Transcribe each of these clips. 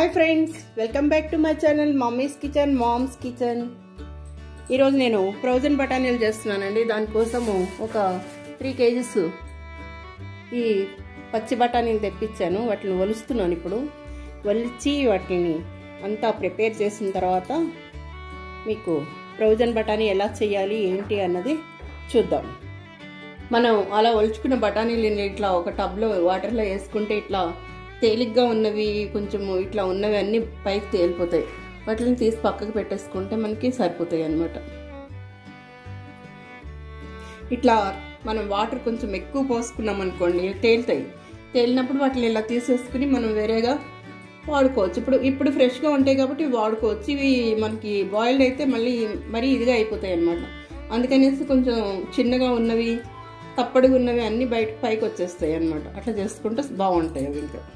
Hi friends, welcome back to my channel mummy's kitchen mom's kitchen. ఈరోజు నేను frozen బఠానీలు చేస్తున్నానండి. దానికోసము ఒక 3 kgs ఈ పచ్చి బఠానీలు తెప్పించాను. వాటిని ఒలుస్తున్నాను. ఇప్పుడు ఒలిచి వాటిని అంతా ప్రిపేర్ చేసిన తర్వాత మీకు ఫ్రోజన్ బఠానీ ఎలా చేయాలి ఏంటి అన్నది చూద్దాం. మనం అలా ఒలుచుకున్న బఠానీలు ఇట్లా ఒక టబ్లో వాటర్లో వేసుకుంటే ఇట్లా తేలిగ్గా ఉన్నవి కొంచెం ఇట్లా ఉన్నవి అన్నీ పైకి తేలిపోతాయి. వాటిని తీసి పక్కకు పెట్టేసుకుంటే మనకి సరిపోతాయి అన్నమాట. ఇట్లా మనం వాటర్ కొంచెం ఎక్కువ పోసుకున్నాం అనుకోండి తేలుతాయి. తేలినప్పుడు వాటిని ఇలా తీసేసుకుని మనం వేరేగా వాడుకోవచ్చు. ఇప్పుడు ఫ్రెష్గా ఉంటాయి కాబట్టి వాడుకోవచ్చు. ఇవి మనకి బాయిల్డ్ అయితే మరీ ఇదిగా అయిపోతాయి అన్నమాట. అందుకనేసి కొంచెం చిన్నగా ఉన్నవి తప్పడుగా ఉన్నవి అన్నీ పైకి వచ్చేస్తాయి అన్నమాట. అట్లా చేసుకుంటే బాగుంటాయి అవి. ఇంకా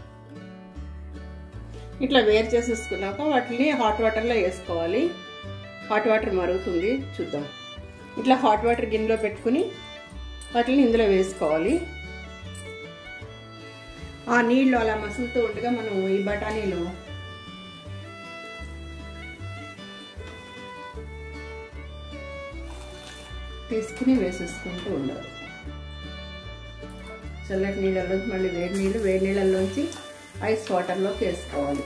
ఇట్లా వేరు చేసేసుకున్నాక వాటిని హాట్ వాటర్లో వేసుకోవాలి. హాట్ వాటర్ మరుగుతుంది, చూద్దాం. ఇట్లా హాట్ వాటర్ గిన్నెలో పెట్టుకుని వాటిని ఇందులో వేసుకోవాలి. ఆ నీళ్ళు అలా మసులుతూ ఉండగా మనం ఈ బఠానీలు తీసుకుని వేసేసుకుంటూ ఉండాలి. చల్లటి నీళ్ళలోంచి మళ్ళీ వేడి నీళ్ళలోంచి ఐస్ వాటర్లోకి వేసుకోవాలి.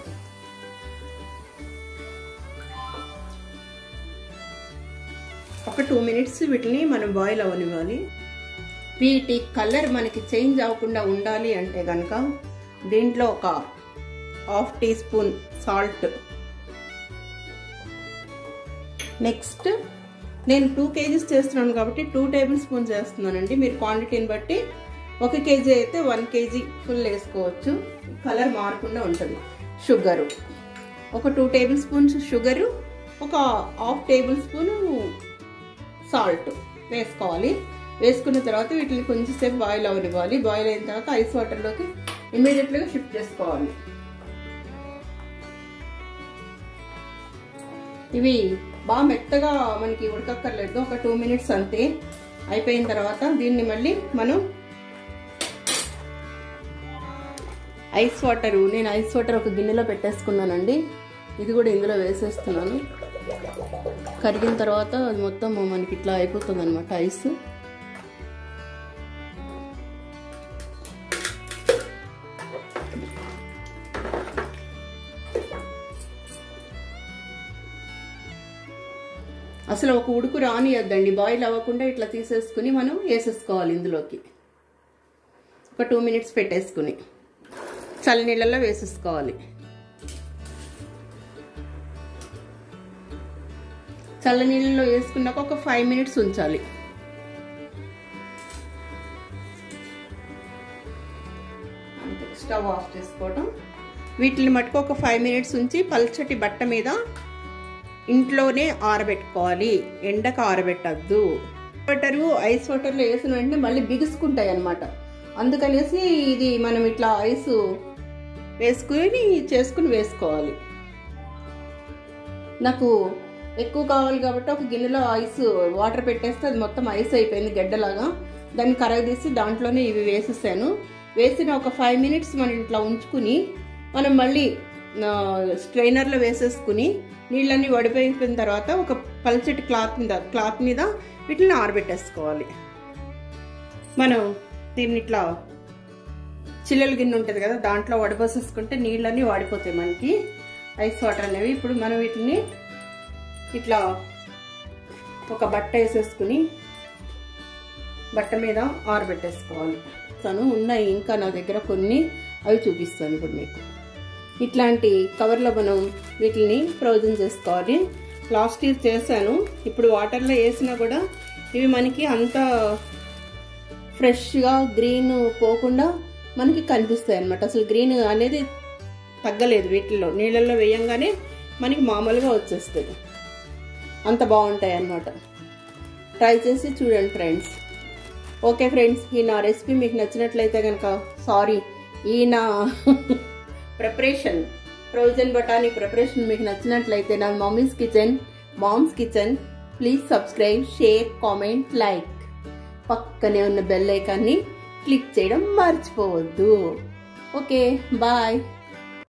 ఒక 2 minutes వీటిని మనం బాయిల్ అవ్వనివ్వాలి. వీటి కలర్ మనకి చేంజ్ అవ్వకుండా ఉండాలి అంటే కనుక దీంట్లో ఒక 1/2 teaspoon సాల్ట్. నెక్స్ట్ నేను 2 kgs చేస్తున్నాను కాబట్టి 2 tablespoons వేస్తున్నానండి. మీరు క్వాంటిటీని బట్టి 1 kg అయితే 1 kg ఫుల్ వేసుకోవచ్చు. కలర్ మారకుండా ఉంటుంది. షుగరు ఒక 2 tablespoons షుగరు, ఒక 1/2 tablespoon సాల్ట్ వేసుకోవాలి. వేసుకున్న తర్వాత వీటిని కొంచెంసేపు బాయిల్ అవ్వనివ్వాలి. బాయిల్ అయిన తర్వాత ఐస్ వాటర్లోకి ఇమీడియట్గా షిఫ్ట్ చేసుకోవాలి. ఇవి బాగా మెత్తగా మనకి ఉడకక్కర్లేదు, ఒక 2 minutes అంతే. అయిపోయిన తర్వాత దీన్ని మళ్ళీ మనం నేను ఐస్ వాటర్ ఒక గిన్నెలో పెట్టేసుకున్నానండి. ఇది కూడా ఇందులో వేసేస్తున్నాను. కరిగిన తర్వాత అది మొత్తం మనకి ఇట్లా అయిపోతుంది అనమాట ఐస్. అసలు ఒక ఉడుకు రానియద్దండి. బాయిల్ అవ్వకుండా ఇట్లా తీసేసుకుని మనం వేసేసుకోవాలి ఇందులోకి. ఒక 2 minutes పెట్టేసుకుని చల్ల నీళ్ళల్లో వేసేసుకోవాలి. చల్ల నీళ్ళలో వేసుకున్నాక ఒక 5 minutes ఉంచాలి. అంతే, స్టవ్ ఆఫ్ చేసుకోవడం. వీటిని మట్టుకు ఒక 5 minutes ఉంచి పల్చటి బట్ట మీద ఇంట్లోనే ఆరబెట్టుకోవాలి. ఎండకు ఆరబెట్టద్దు. వాటరు ఐస్ వాటర్లో వేసిన వెంటనే మళ్ళీ బిగుసుకుంటాయి అన్నమాట. అందుకనేసి ఇది మనం ఇట్లా ఐస్ చేసుకుని వేసుకోవాలి. నాకు ఎక్కువ కావాలి కాబట్టి ఒక గిన్నెలో ఐస్ వాటర్ పెట్టేస్తే అది మొత్తం ఐస్ అయిపోయింది గడ్డలాగా. దాన్ని కరగదీసి దాంట్లోనే ఇవి వేసేసాను. వేసిన ఒక 5 minutes మనం ఇట్లా ఉంచుకుని మనం మళ్ళీ స్ట్రైనర్లో వేసేసుకుని నీళ్ళన్నీ వడిపోయిన తర్వాత ఒక పల్చటి క్లాత్ మీద వీటిని ఆరబెట్టేసుకోవాలి. మనం దీన్ని ఇట్లా చిల్లల గిన్నె ఉంటుంది కదా, దాంట్లో వడపోసేసుకుంటే నీళ్ళన్నీ వాడిపోతాయి మనకి ఐస్ వాటర్ అనేవి. ఇప్పుడు మనం వీటిని ఇట్లా ఒక బట్ట వేసేసుకుని బట్ట మీద ఆరబెట్టేసుకోవాలి. ఉన్నాయి ఇంకా నా దగ్గర కొన్ని, అవి చూపిస్తాను ఇప్పుడు మీకు. ఇట్లాంటి కవర్లో మనం వీటిని ఫ్రోజన్ చేసుకోవాలి. లాస్ట్ ఇయర్ చేశాను. ఇప్పుడు వాటర్లో వేసినా కూడా ఇవి మనకి అంత ఫ్రెష్గా గ్రీన్ పోకుండా మనకి కనిపిస్తాయి అన్నమాట. అసలు గ్రీన్ అనేది తగ్గలేదు. వీటిల్లో నీళ్ళల్లో వేయంగానే మనకి మామూలుగా వచ్చేస్తాయి. అంత బాగుంటాయి అన్నమాట. ట్రై చేసి చూడండి ఫ్రెండ్స్. ఓకే ఫ్రెండ్స్, ఈ నా రెసిపీ మీకు నచ్చినట్లయితే కనుక ఈ నా ప్రిపరేషన్ ఫ్రోజన్ బఠానీ ప్రిపరేషన్ మీకు నచ్చినట్లయితే నా mummy's kitchen mom's kitchen please subscribe, share, comment, like. పక్కనే ఉన్న బెల్ ఐకాన్ని క్లిక్ చేయడం మర్చిపోవద్దు. Okay, bye.